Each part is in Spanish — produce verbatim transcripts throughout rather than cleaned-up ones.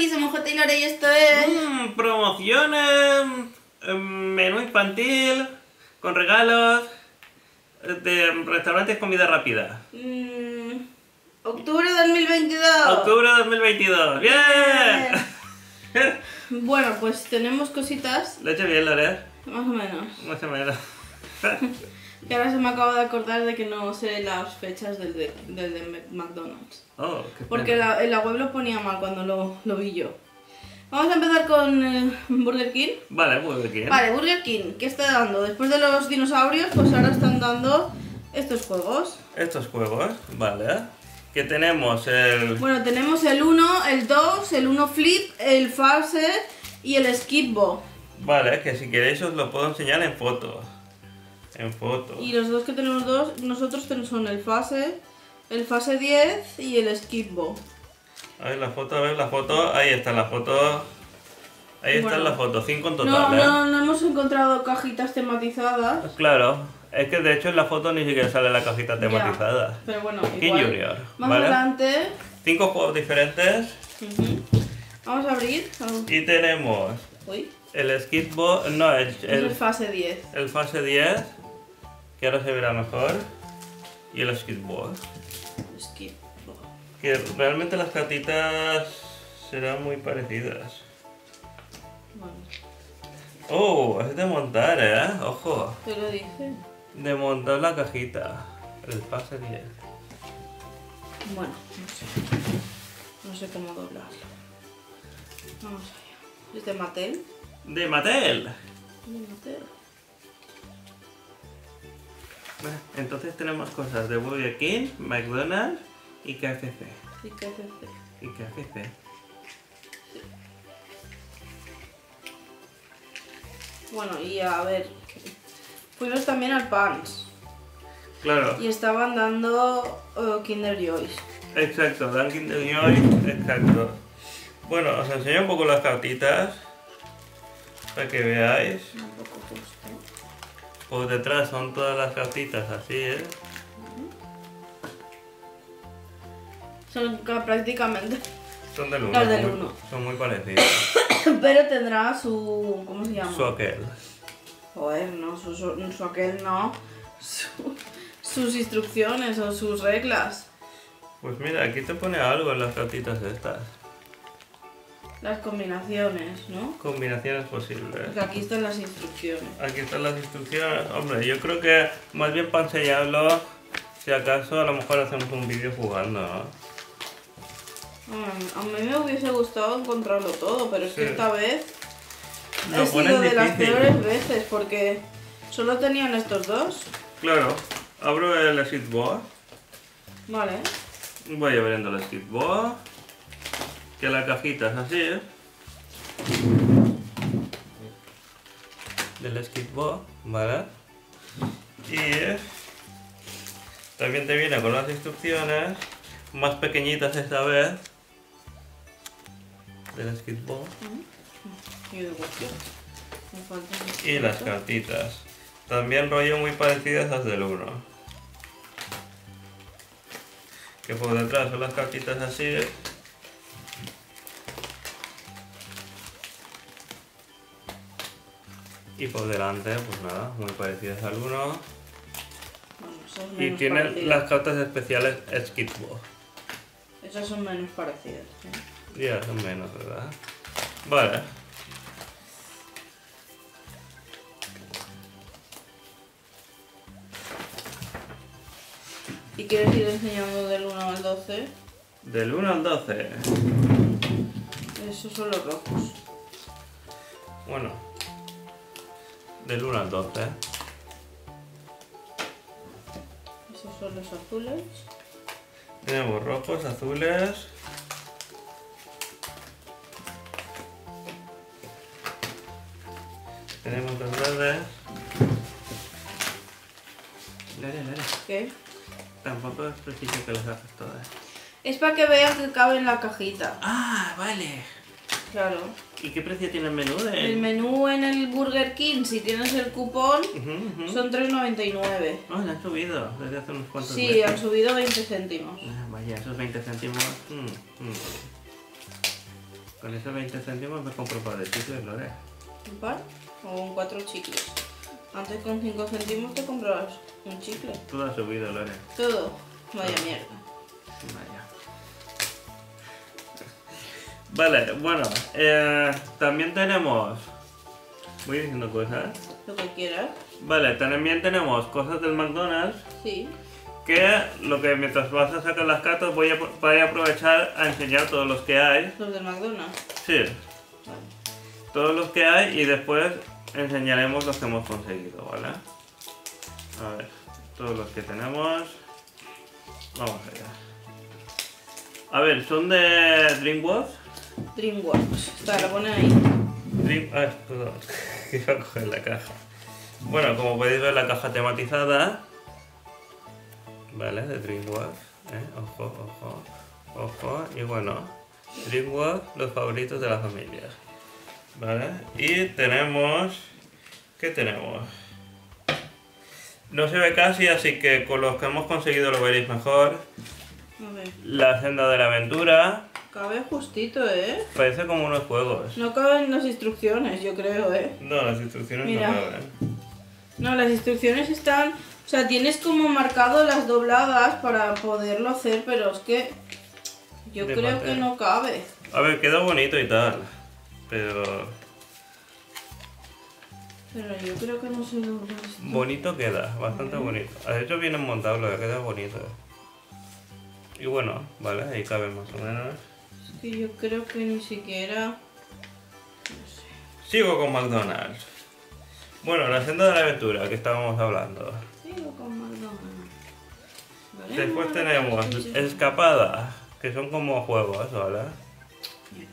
Papi, somos J y Lore y esto es... Mm, promociones, menú infantil, con regalos, de restaurantes comida rápida. Mm, octubre de dos mil veintidós. Octubre de dos mil veintidós. ¡Bien! Bien. Bueno, pues tenemos cositas. Lo he hecho bien, Lore. Más o menos. Más o menos. Que ahora se me acaba de acordar de que no sé las fechas del de, del de McDonald's. Oh, qué Porque pena. la, en la web lo ponía mal cuando lo, lo vi yo. Vamos a empezar con eh, Burger King. Vale, Burger King. Vale, Burger King, ¿qué está dando? Después de los dinosaurios, pues ahora están dando estos juegos. Estos juegos, vale. Que tenemos el... Bueno, tenemos el uno, el dos, el uno Flip, el Fase y el Skipbo. Vale, que si queréis os lo puedo enseñar en fotos. En fotos. Y los dos que tenemos dos, nosotros tenemos son el Fase, el Fase diez y el Skipbo. A ver la foto, a ver la foto. Ahí está la foto. Ahí está Bueno. la foto, cinco en total, No, ¿eh? no, no hemos encontrado cajitas tematizadas. Claro, es que de hecho en la foto ni siquiera sale la cajita Ya, tematizada. pero bueno, King igual. Junior, Más ¿vale? adelante. Cinco juegos diferentes. Ujú. Vamos a abrir. Y tenemos Uy, el Skipbo, no, el, es el, el Fase diez. el Fase diez, que ahora se verá mejor. Y el Skipbo. Skipbo. Que realmente las cartitas serán muy parecidas. Bueno, Oh, es de montar, ¿eh? Ojo. te lo dije. De montar la cajita. El Fase diez. Bueno, no sé. No sé cómo doblarlo. Vamos allá. ¿Es de Mattel? De Mattel. De Mattel. Bueno, entonces tenemos cosas de Burger King, McDonald's y K F C. ¿Y qué hace este? Y K F C. Bueno, y a ver. Fuimos también al Pans. Claro, Y estaban dando uh, Kinder Joys. exacto, Dunkin' de Joy, exacto. Bueno, os enseño un poco las cartitas para que veáis. Un poco justo. Por detrás son todas las cartitas así, ¿eh? Son ca- prácticamente. Son del uno. Las del muy- uno. Son muy parecidas. Pero tendrá su. ¿Cómo se llama? Su aquel. Joder, no, su, su, su aquel no. Su- sus instrucciones o sus reglas. Pues mira, aquí te pone algo en las cartitas estas. Las combinaciones, ¿no? Combinaciones posibles. Porque aquí están las instrucciones. Aquí están las instrucciones. Hombre, yo creo que más bien para enseñarlo, si acaso a lo mejor hacemos un vídeo jugando, ¿no? Mm, a mí me hubiese gustado encontrarlo todo, pero es que Sí. esta vez Lo he ponen sido de las difícil. peores veces porque solo tenían estos dos. Claro, abro el Skipbo. Vale. Voy abriendo el Skipbo. Que la cajita es así, ¿eh? Del Skipbo, ¿vale? Y también te viene con las instrucciones, más pequeñitas esta vez. Del Skipbo. Y de cuestión. Me faltan Y las cartitas. También rollo muy parecidas a las del uno. Que por detrás son las cartitas así. Y por delante, pues nada, muy parecidas al uno. Bueno, esas Y menos tiene parecidas. las cartas especiales Skipbo. Esas son menos parecidas. ¿eh? Ya, son menos, ¿verdad? Vale. ¿Y quieres ir enseñando del uno al doce? Del uno al doce. Esos son los rojos. Bueno. Del uno al doce. Esos son los azules. Tenemos rojos, azules. Tenemos los verdes. Lere, lere. ¿Qué? Tampoco es preciso que las hagas todas. Es para que veas que cabe en la cajita. Ah, vale. Claro. ¿Y qué precio tiene el menú? De... El menú en el Burger King, si tienes el cupón, Ujú, ujú. son tres noventa y nueve. Oh, la han subido desde hace unos cuantos Sí, meses. han subido veinte céntimos. Ah, vaya, esos veinte céntimos. mm, mm. Con esos veinte céntimos me compro un par de chicles, Lore. ¿Un par? O un cuatro chicles. Antes con cinco céntimos te comprabas un chicle. Todo ha subido, Lore. Todo. Vaya mierda. Vaya. Vale, bueno, eh, también tenemos... Voy diciendo cosas. Lo que quieras. Vale, también tenemos cosas del McDonald's. Sí. Que lo que mientras vas a sacar las cartas voy a, voy a aprovechar a enseñar todos los que hay. Los del McDonald's. Sí, Vale. todos los que hay y después enseñaremos los que hemos conseguido, ¿vale? A ver, todos los que tenemos. Vamos allá. A ver, son de DreamWorks. DreamWorks. Está, la pone ahí. Dream... Ah, perdón, que iba a coger la caja. Bueno, como podéis ver, la caja tematizada. Vale, de DreamWorks. ¿eh? Ojo, ojo, ojo. Y bueno, DreamWorks, los favoritos de la familia. Vale, y tenemos... ¿Qué tenemos? No se ve casi, así que con los que hemos conseguido lo veréis mejor. A ver. La senda de la aventura. Cabe justito, ¿eh? Parece como unos juegos. No caben las instrucciones, yo creo, ¿eh? No, las instrucciones Mira. no caben. No, las instrucciones están... O sea, tienes como marcado las dobladas para poderlo hacer, pero es que... Yo De creo papel. que no cabe. A ver, queda bonito y tal. Pero... Pero yo creo que no se dobla esto. bonito queda, bastante bonito. De hecho viene montable, queda bonito. Y bueno, vale, ahí cabe más o menos. Es que yo creo que ni siquiera... No sé. Sigo con McDonald's. Bueno, la senda de la aventura que estábamos hablando. Sigo con McDonald's. Vale, Después no, tenemos no, no, no. escapadas, que son como juegos, ¿vale? Bien.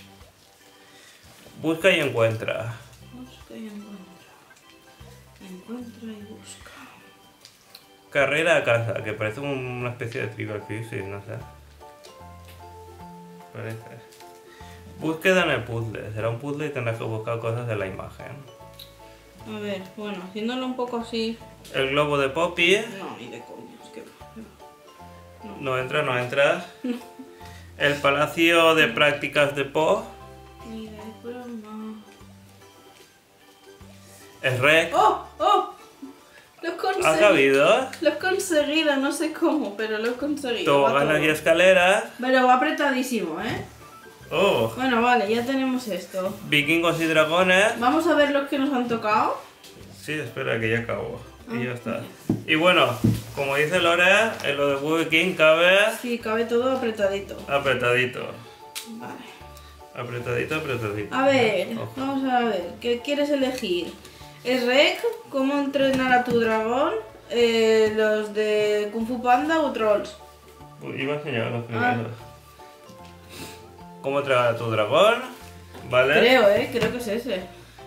Busca y encuentra. Busca y encuentra. Encuentra y busca. Carrera a casa, que parece una especie de Trivial Pursuit, no sé. Parece. Búsqueda en el puzzle. Será un puzzle y tendrás que buscar cosas de la imagen. A ver, bueno, haciéndolo un poco así... El globo de Poppy. No, ni de coño, es que... No. No entra, no entra. El palacio de prácticas de Po. Ni de broma. Es Rec. ¡Oh! ¡Oh! Lo he conseguido. ¿Ha cabido? Lo he conseguido, no sé cómo, pero lo he conseguido. Va Toboganas todo. y escaleras. Pero va apretadísimo, ¿eh? Oh. Bueno, vale, ya tenemos esto. Vikingos y dragones. Vamos a ver los que nos han tocado. Sí, espera que ya acabó. Y Ah, ya está. Y bueno, como dice Lore, en lo de Burger King cabe Sí, cabe todo apretadito. apretadito. Vale. Apretadito, apretadito. A ver, Ojo. vamos a ver, ¿qué quieres elegir? ¿Es Rec? ¿Cómo entrenar a tu dragón? Eh, ¿Los de Kung Fu Panda o Trolls? Uy, iba a enseñar los primeros. ¿Cómo tragar a tu dragón? ¿Vale? Creo, ¿eh? Creo que es ese.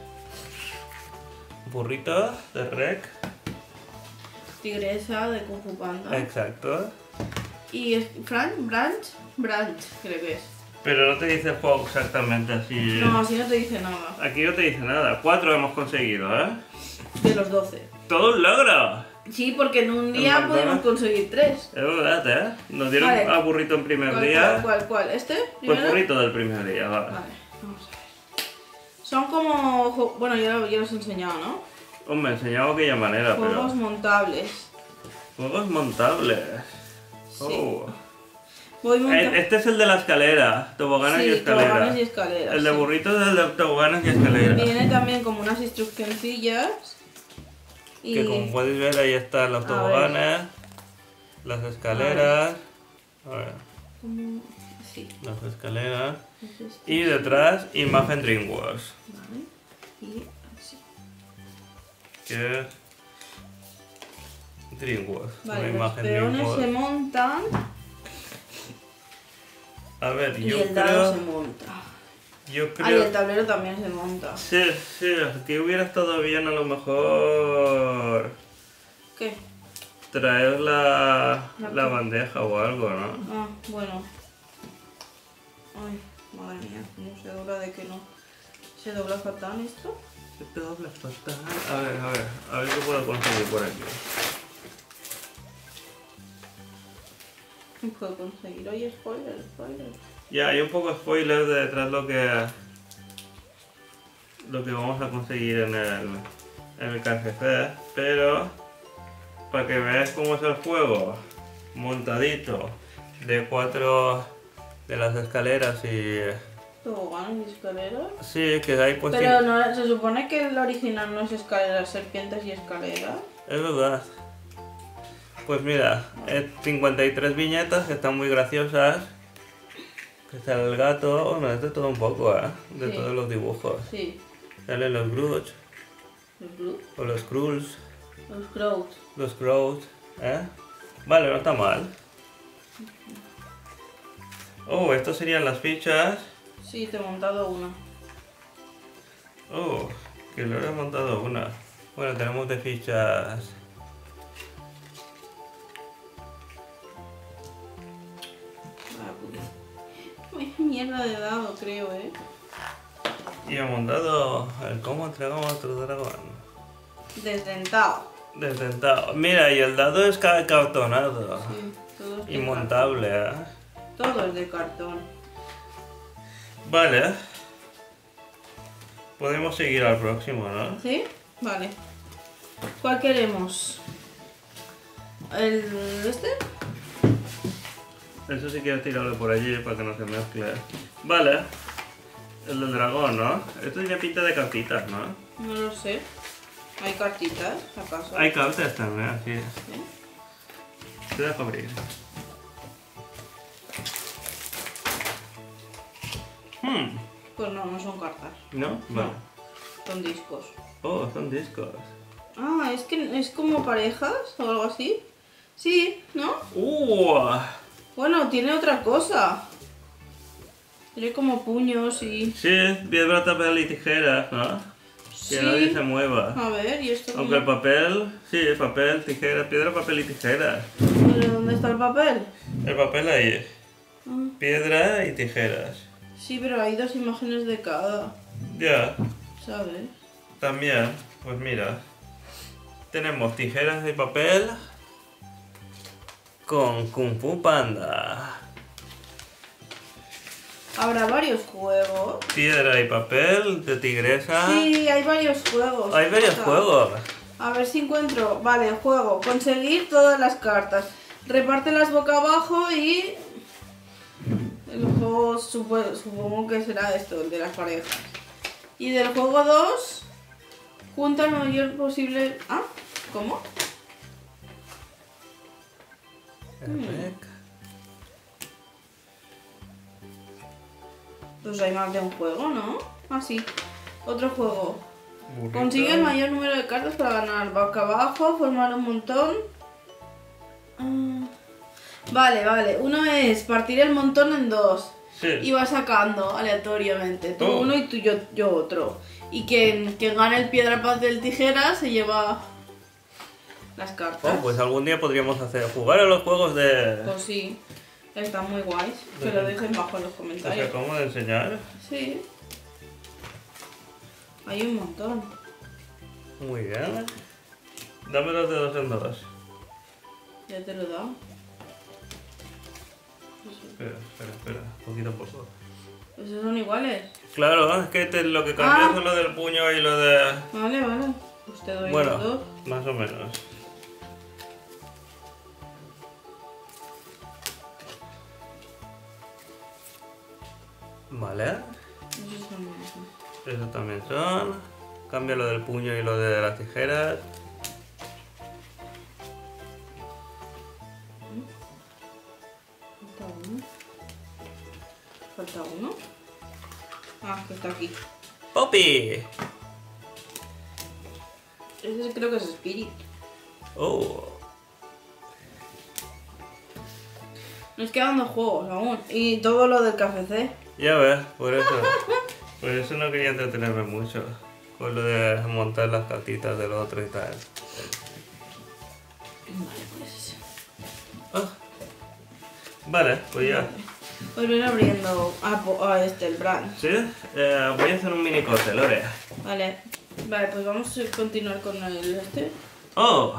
Burrito de Rec. Tigresa de Kung Fu Panda. Exacto. ¿Y es Branch? Branch? Branch, creo que es. Pero no te dice juego exactamente así. No, así no te dice nada. Aquí no te dice nada. Cuatro hemos conseguido, ¿eh? De los doce. ¡Todo un logro! Sí, porque en un ¿En día McDonald's? podemos conseguir tres. Es verdad, ¿eh? Nos dieron Vale. a burrito en primer ¿Cuál, día. cuál, cuál, cuál? ¿Este? Pues ¿Primero? burrito del primer día, va. Vale, vamos a ver. Son como... jo- Bueno, ya, lo- ya los he enseñado, ¿no? Hombre, enseñaba aquella manera, Juegos pero... montables. Juegos montables. Sí. Oh. Voy Eh, montando... Este es el de las escaleras, toboganas y Sí, escaleras. toboganes y escaleras. El de sí. burrito es el de toboganas y escaleras. Viene también como unas instruccioncillas. Y... Que como podéis ver ahí están los A toboganes, las escaleras. A ver, como- Sí. las escaleras. es esto. Y detrás, imagen DreamWorks. Vale. Y así. Que es DreamWorks. Vale, una los imagen peones se DreamWorks. montan A ver, y yo el dado se creo. monta. Yo Ah, y creo. el tablero también se monta. Sí, sí, aquí hubiera estado bien a lo mejor ¿Qué? traer la, La la co- bandeja o algo, ¿no? Ah, bueno. Ay, madre mía, ¿cómo se dobla de que no? ¿Se dobla fatal esto? Se dobla fatal. A ver, a ver, a ver qué puedo conseguir por aquí. ¿Qué puedo conseguir? Oye, spoiler, spoiler. Ya, hay un poco spoiler de detrás lo que lo que vamos a conseguir en el, en el K F C, pero para que veáis cómo es el juego montadito de cuatro de las escaleras y... ¿Toboganes y escaleras? Sí, que hay pues... Pero no, se supone que el original no es escaleras, serpientes y escaleras. Es verdad. Pues mira, es cincuenta y tres viñetas que están muy graciosas. Que está el gato, bueno, es de todo un poco, ¿eh? De Sí. todos los dibujos. Sí. Salen los Grudge, Los Blue. o los Krulls, Los Crows. los Crows, ¿eh? Vale, no está mal. Oh, estas serían las fichas. Sí, te he montado una. Oh, que lo he montado una. Bueno, tenemos de fichas. Vaya mierda de dado, creo, ¿eh? Y he montado el cómo entregamos a otro dragón. Desdentado. Desdentado. Mira, y el dado es ca- cartonado. Sí, todo es de Y montable, ¿eh? cartón. Todo es de cartón. Vale. Podemos seguir al próximo, ¿no? ¿Sí? Vale. ¿Cuál queremos? ¿El este? Eso sí quieres tirarlo por allí para que no se mezcle. Vale. El del dragón, ¿no? Esto tiene pinta de cartitas, ¿no? No lo sé. ¿Hay cartitas, acaso? Hay cartas también, aquí. ¿Sí? Te dejo abrir. Hmm. Pues no, no son cartas. ¿No? Vale. Son discos. Oh, son discos. Ah, es que es como parejas o algo así. Sí, ¿no? ¡Uh! Bueno, tiene otra cosa. Tiene como puños y... Sí, piedra, papel y tijeras, ¿no? Que Sí. nadie se mueva. A ver, ¿y esto Aunque el cómo? papel, sí, papel, tijeras, piedra, papel y tijeras. ¿Pero dónde está el papel? El papel ahí. Ah, Piedra y tijeras. sí, pero hay dos imágenes de cada, Ya, ¿sabes? también, pues mira. Tenemos tijeras y papel con Kung Fu Panda. Habrá varios juegos. Piedra y papel de tigresa. Sí, hay varios juegos. Hay varios Jota. juegos. A ver si encuentro. Vale, juego. Conseguir todas las cartas. Repártelas boca abajo y... El juego supo- supongo que será esto, el de las parejas. Y del juego dos, junta el mayor posible... Ah, ¿cómo? Pues hay más de un juego, ¿no? Ah, sí. Otro juego. Burrito. Consigue el mayor número de cartas para ganar. Boca abajo, formar un montón. Ah. Vale, vale. Uno es partir el montón en dos. Sí. Y va sacando aleatoriamente. Tú Oh. uno y tú yo, yo otro. Y quien, quien gane el piedra, papel, tijera se lleva las cartas. Oh, pues algún día podríamos hacer jugar a los juegos de... Pues sí. Están muy guays. Que lo dejen bajo en los ¿Os comentarios. acabo de enseñar? Sí. Hay un montón. Muy bien. Dame los de dos en dos. Ya te lo he dado. Espera, espera, espera. Poquito a poco. Esos son iguales. Claro, es que te- lo que cambia Ah. es lo del puño y lo de... Vale, vale. Pues te doy Bueno, los dos. más o menos. Vale. Esos son los mismos. Esos también son. Cambia lo del puño y lo de las tijeras. Falta uno. Falta uno. Ah, que está aquí. ¡Poppy! Ese creo que es Spirit. Oh. Nos quedan dos juegos aún. Y todo lo del K F C. Ya ves, por eso. Por eso no quería entretenerme mucho. Con lo de montar las cartitas del otro y tal. Vale, pues. Ah. Vale, pues ya. Pues ven abriendo a, po- a este, el brand. ¿Sí? Eh, voy a hacer un mini corte, Lore. Vale. Vale, pues vamos a continuar con el este. ¡Oh!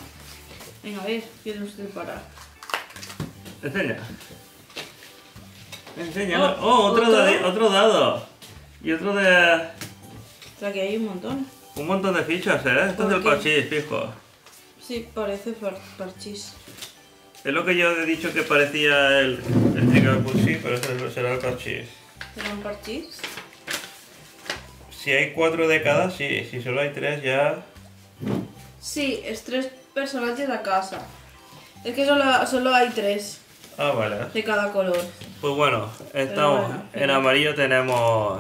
Venga, a ver, quiero parar. Enseña. Enséñalo. Oh, Oh, otro, ¿otro? dadi- otro dado. Y otro de... O sea, que hay un montón. Un montón de fichas, ¿eh? Esto es ¿Por el qué? parchís, fijo. Sí, parece par parchís. Es lo que yo he dicho que parecía el, el Trivial Pursuit, pero eso será el parchís. ¿Será un parchís? Si hay cuatro de cada, sí. Si solo hay tres, ya... Sí, es tres personajes a casa. Es que solo, solo hay tres Ah, vale. de cada color. Pues bueno, estamos... bueno, En pero- amarillo tenemos...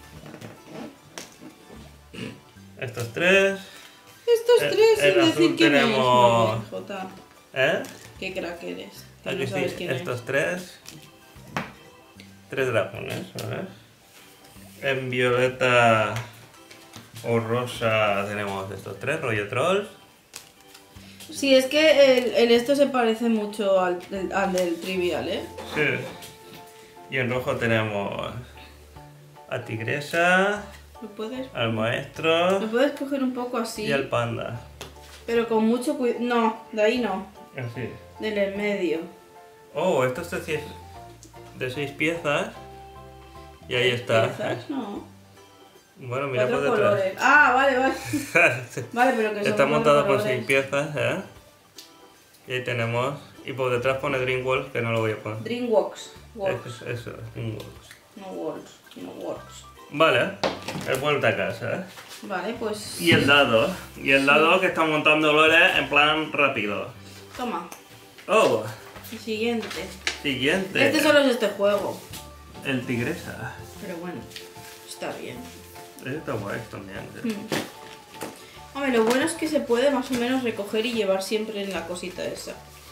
Estos tres. Estos En- tres en sin azul decir quién tenemos- es. Muy bien, Jota. ¿Eh? Qué crack eres. Que Aquí no sabes sí, quién estos tres. Tres dragones, ¿vale? En violeta o rosa tenemos estos tres, rollo trolls. es. Sí, es que el, el esto se parece mucho al, del- al del trivial, ¿eh? Sí. Y en rojo tenemos a tigresa, ¿Lo puedes? al Lo maestro puedes coger un poco así, y al panda. pero con mucho cuidado. No, de ahí no. Así. Del en medio. Oh, esto es de seis, de seis piezas. Y ahí está. ¿Piezas? No. Bueno, mira por Cuatro detrás. colores. Ah, vale, vale. Vale, pero que son Está cuatro montado por colores. seis piezas, ¿eh? Y ahí tenemos. Y por detrás pone Dreamworks, que no lo voy a poner. Dreamworks. Works. Eso, eso, Dreamworks. No works. No works. Vale, es vuelta a casa, ¿eh? Vale, pues. Y el dado. Y el dado que está montando Lore en plan rápido. Toma. Oh, El siguiente. siguiente. Este solo es este juego. El tigresa. Pero bueno, está bien. Este está guay también. ¿eh? Mm. Hombre, lo bueno es que se puede más o menos recoger y llevar siempre en la cosita esa.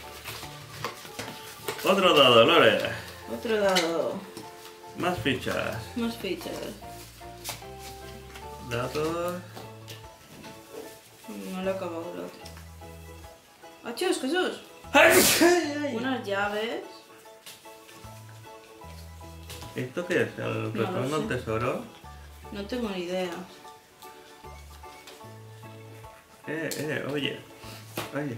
Otro dado, Lore. Otro dado. Más fichas. Más fichas. Dados. No lo he acabado el otro. ¡Achos, Jesús! Unas llaves. ¿Esto qué es? ¿El lo retorno al sé. tesoro? No tengo ni idea. Eh, eh, oye. Oye.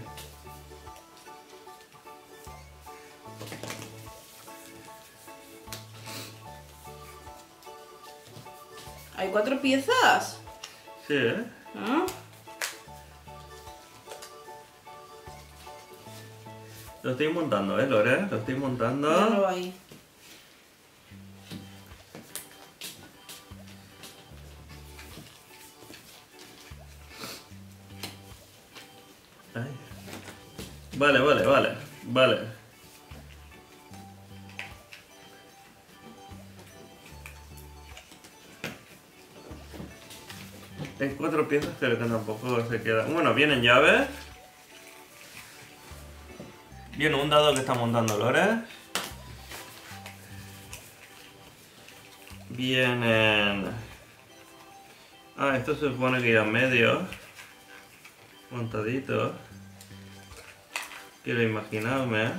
¿Hay cuatro piezas? Sí, ¿eh? ¿Ah? Lo estoy montando, ¿eh, Lore? Lo estoy montando. Míralo ahí. Ay. Vale, vale, vale. Vale. Hay cuatro piezas, pero que tampoco se queda. Bueno, vienen llaves. Viene un dado que está montando Lore. Vienen... Ah, esto se supone que irán medios. Montaditos. Quiero imaginarme.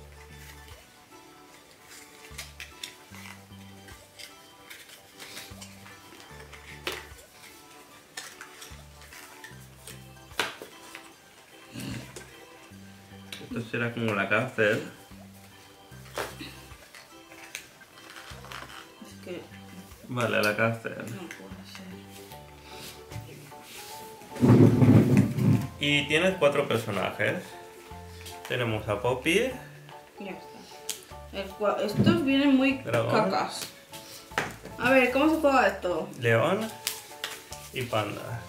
Esto será como la cárcel. Es que Vale, la cárcel. no puede ser. Y tienes cuatro personajes. Tenemos a Poppy, Ya está. El cua- Estos vienen muy Dragón. cacas. A ver, ¿cómo se juega esto? León y Panda.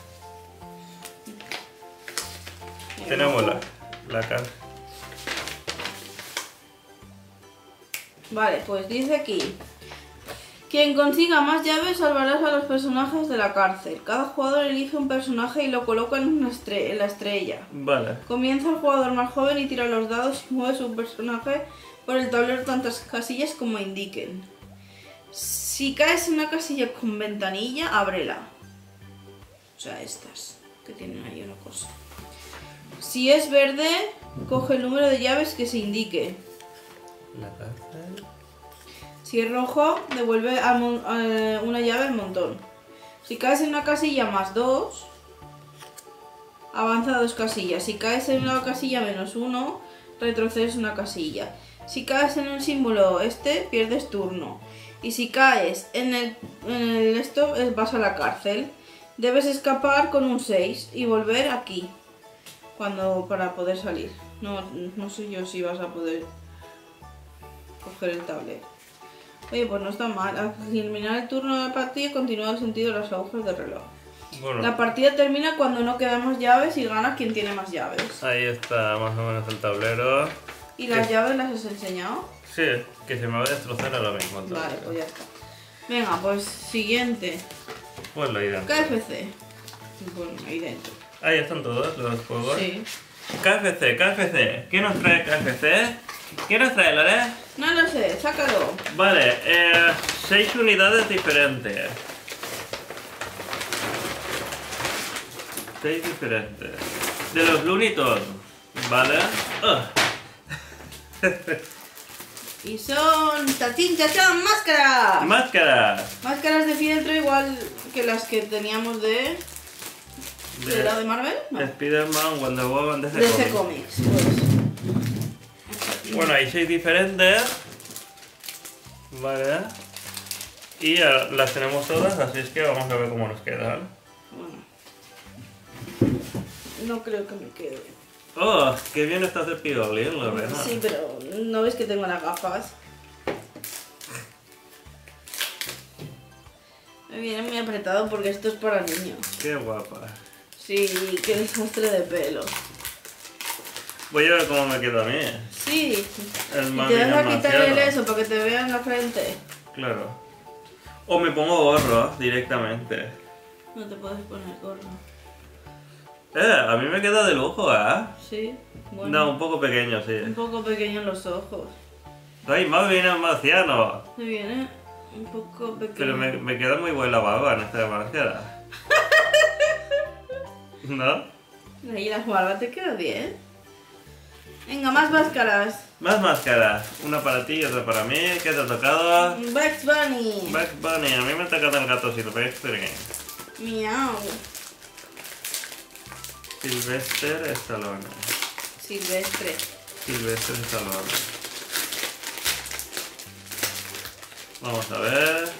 Tenemos la, la cárcel. Vale, pues dice aquí. Quien consiga más llaves salvarás a los personajes de la cárcel. Cada jugador elige un personaje y lo coloca en, una estre- en la estrella. Vale. Comienza el jugador más joven y tira los dados y mueve su personaje por el tablero tantas casillas como indiquen. Si caes en una casilla con ventanilla, ábrela. O sea, estas, que tienen ahí una cosa. Si es verde, coge el número de llaves que se indique. La cárcel. Si es rojo, devuelve al mon- eh, una llave al montón. Si caes en una casilla más dos, avanza dos casillas. Si caes en una casilla menos uno, retrocedes una casilla. Si caes en el símbolo este, pierdes turno. Y si caes en el, en el esto, es- vas a la cárcel. Debes escapar con un seis y volver aquí. Cuando para poder salir. No, no sé yo si vas a poder coger el tablero. Oye, pues no está mal. Al terminar el turno de la partida, continúa el sentido de las agujas del reloj. Bueno, La partida termina cuando no quedan más llaves y gana quien tiene más llaves. ahí está más o menos el tablero. ¿Y las ¿Qué? llaves las has enseñado? Sí, que se me va a destrozar ahora mismo. el Vale, tablero. pues ya está. Venga, pues siguiente. Pues lo irán. K F C. Bueno, ahí dentro. Ahí están todos los juegos. Sí. K F C, K F C. ¿Qué nos trae K F C? ¿Qué nos trae, Lore? No lo sé, sácalo. Vale, eh, seis unidades diferentes. Seis diferentes. De los Looney Tunes, ¿vale? Ugh. Y son tachín, chachán, máscaras. Máscaras. Máscaras de fieltro igual que las que teníamos de... ¿De, De- la de Marvel? No. Spider-Man, Wonder Woman, D C De D C Comics. Comics, pues. Bueno, hay seis diferentes. Vale. Y eh, las tenemos todas, así es que vamos a ver cómo nos quedan. Bueno. No creo que me quede. Oh, qué bien estás de piolín, Lorena. Sí, pero ¿no ves que tengo las gafas? Me viene muy apretado porque esto es para niños. Qué guapa. Sí, qué desastre de pelo. Voy a ver cómo me queda a mí. Sí. El Y más te bien vas a el quitar marciano. el eso para que te vean la frente. Claro. O me pongo gorro directamente. No te puedes poner gorro. Eh, a mí me queda de lujo, ¿eh? Sí, bueno. No, un poco pequeño, sí. Un poco pequeño en los ojos. Ay, más bien el marciano. Me viene un poco pequeño. Pero me, me queda muy buena baba en esta máscara. ¿No? Ahí la barba te queda bien. Venga, más máscaras. Más máscaras. Una para ti y otra para mí. ¿Qué te ha tocado? Bugs Bunny. Bugs Bunny. A mí me ha tocado el gato silvestre. Miau. Sylvester Stallone. Silvestre. Sylvester Stallone. Vamos a ver.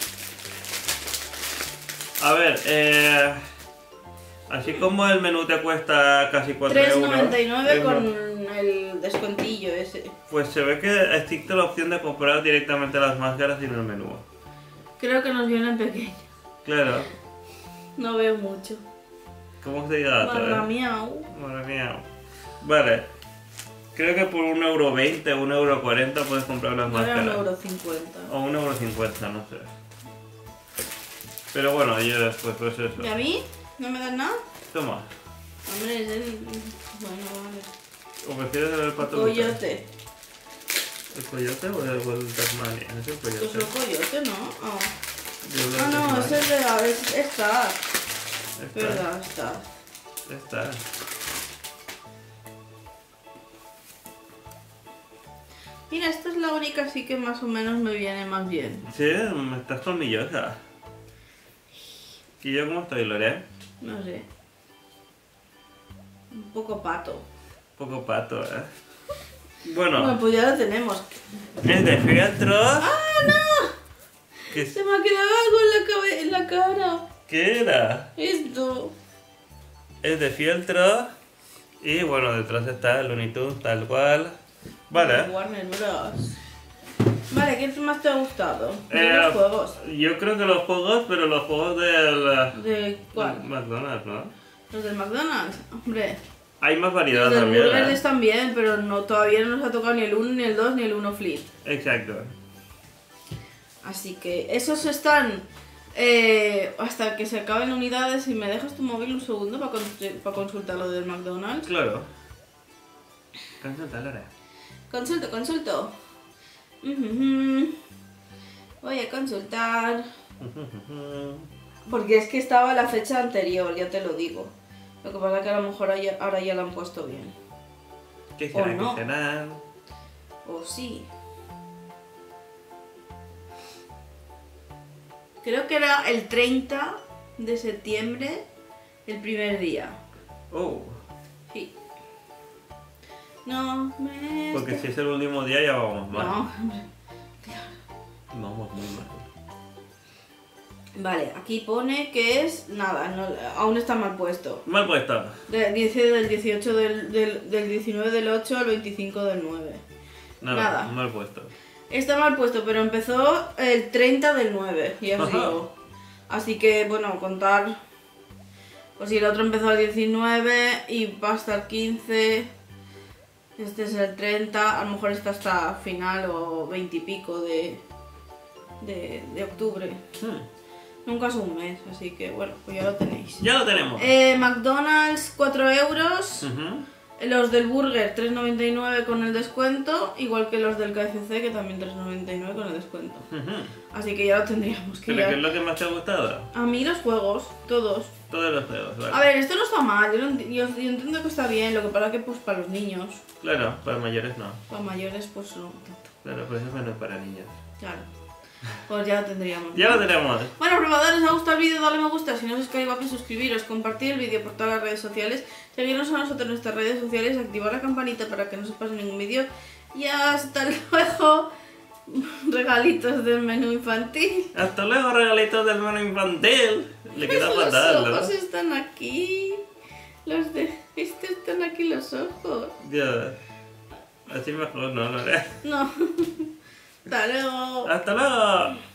A ver, eh... así como el menú te cuesta casi cuatro tres euros. noventa y nueve es con lo- el descuentillo ese. Pues se ve que existe la opción de comprar directamente las máscaras sin el menú. Creo que nos vienen pequeños. Claro. No veo mucho. ¿Cómo se llama? Mamma miau. Madre mía. Vale. Creo que por un euro veinte o un euro cuarenta puedes comprar las No era un máscaras. euro cincuenta. O un euro cincuenta, no sé. Pero bueno, yo después pues eso. ¿Y a mí? ¿No me das nada? Toma. Hombre, es el... Bueno, vale. ¿O prefieres el pato? Lucas? Coyote. ¿El coyote o el, o el Tasmania? Es el Pues coyote. el coyote, ¿no? Ah, Yo creo ah que no, Tasmania. ese es de... Es, está. Esta, Verdad, está. esta. Mira, esta es la única así que más o menos me viene más bien. Sí, me estás colmillosa. ¿Y yo cómo estoy, Lore? No sé. Un poco pato. Poco pato, ¿eh? Bueno, Bueno, pues ya lo tenemos. es de fieltro. ¡Ah, no! ¿Qué, Se me ha quedado algo en la, cabe- en la cara. ¿Qué era? Esto. Es de fieltro. Y bueno, detrás está el Looney Tunes tal cual. Vale. Warner Bros. Vale, ¿qué más te ha gustado? De Eh, los juegos. Yo creo que los juegos, pero los juegos del... ¿De cuál? McDonald's, ¿no? Los del McDonald's. Hombre. Hay más variedad Los del también. Burger ¿eh? están bien, pero no, todavía no nos ha tocado ni el uno, ni el dos, ni el uno Flip. Exacto. Así que esos están eh, hasta que se acaben unidades. Y me dejas tu móvil un segundo para, para consultar lo del McDonald's. Claro. Consulta, Lore. Consulto, consulto. Ujujú. Voy a consultar. Porque es que estaba la fecha anterior, ya te lo digo. Lo que pasa es que a lo mejor ahora ya, ahora ya la han puesto bien. ¿Qué O será? no. ¿Qué será? O sí. Creo que era el treinta de septiembre, el primer día. Oh. Sí. No me... Porque si es el último día ya vamos mal. No. Vamos muy mal. Vale, aquí pone que es... Nada, no, aún está mal puesto. Mal puesto. De, dice del dieciocho del, del, del diecinueve del ocho al veinticinco del nueve. Nada, Nada. mal puesto. Está mal puesto, pero empezó el treinta del nueve, ya os Ajá. digo. Así que, bueno, contar... Pues si el otro empezó el diecinueve y va hasta el quince... Este es el treinta, a lo mejor está hasta final o veinte y pico de, de, de octubre. Hmm. Nunca es un mes, así que bueno, pues ya lo tenéis. Ya lo tenemos. Eh, McDonald's cuatro euros, Ujú. los del burger tres noventa y nueve con el descuento, igual que los del K F C que también tres noventa y nueve con el descuento. Ujú. Así que ya lo tendríamos que ¿Pero qué es ya... lo que más te ha gustado? A mí los juegos, todos. Todos los juegos, vale. A ver, esto no está mal, yo, lo enti- yo- yo entiendo que está bien, lo que pasa que pues para los niños, Claro, para mayores no. para mayores pues no tanto. Claro, pues eso no es para niños. Claro. Pues ya lo tendríamos. Ya lo tenemos. Bueno, probadores, os ha gustado el vídeo, dale me gusta, si no os es que suscribiros, compartir el vídeo por todas las redes sociales, seguirnos a nosotros en nuestras redes sociales, activar la campanita para que no se os pase ningún vídeo y hasta luego, regalitos del menú infantil. Hasta luego, regalitos del menú infantil. Le queda Los fatal, ¿no? ojos están aquí, los de... Este están aquí los ojos. Ya. Así mejor, no, no. No. Hasta luego. Hasta luego.